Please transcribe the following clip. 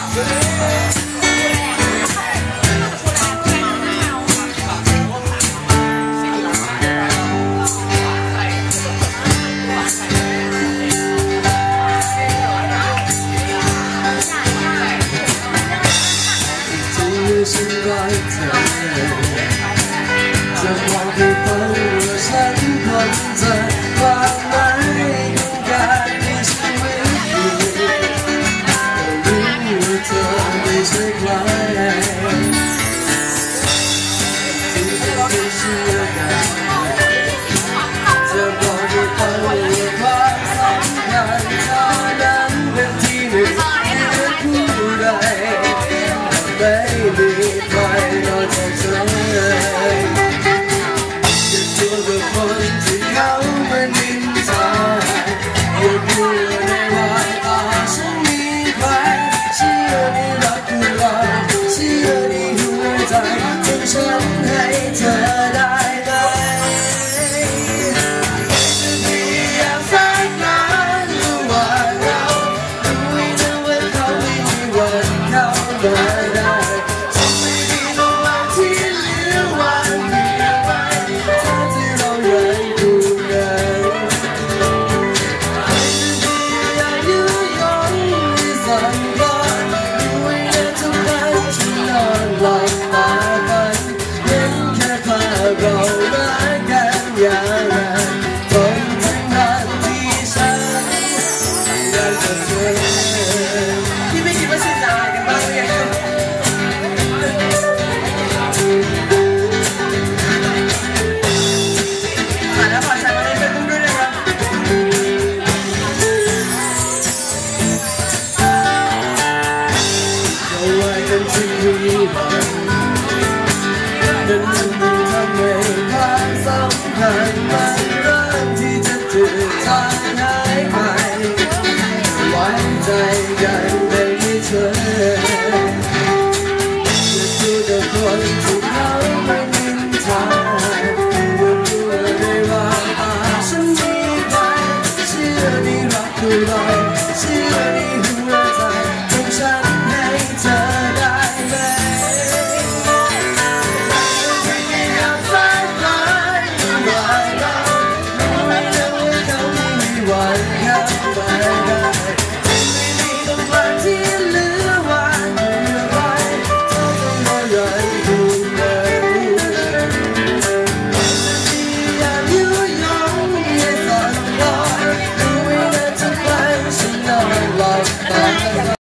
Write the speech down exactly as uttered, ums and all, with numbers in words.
ฉันรักเธอจะบอกให้ฟังว่าฉันคนเธอความหมายของการที่ฉันไม่อยู่ก็รู้ว่าเธอไม่ใช่ใครที่จะไม่เชื่อกันจะบอกให้ฟังว่าความสำคัญเท่านั้นเป็นที่หนึ่งที่ผู้ใดไม่มีใครนอกจากเธอจะตัวกับคนที่เขาไม่นินทาอย่าพูดในว่าตาฉันมีใครเชื่อในรักของเราเชื่อในหัวใจที่ฉันให้เธอได้ไหมจะมีอย่างสักนั้นระหว่างเรารู้นะว่าเขาไม่มีวันเข้ามาได้เรารักกันอย่างนั้นจนถึงวันที่ฉันได้เจอเธอที่ไม่คิดว่าฉันจะอะไรกันบ้างเนี่ยอ่านแล้วขอแชร์มาในเฟซบุ๊กด้วยนะครับเอาไว้กันที่นี่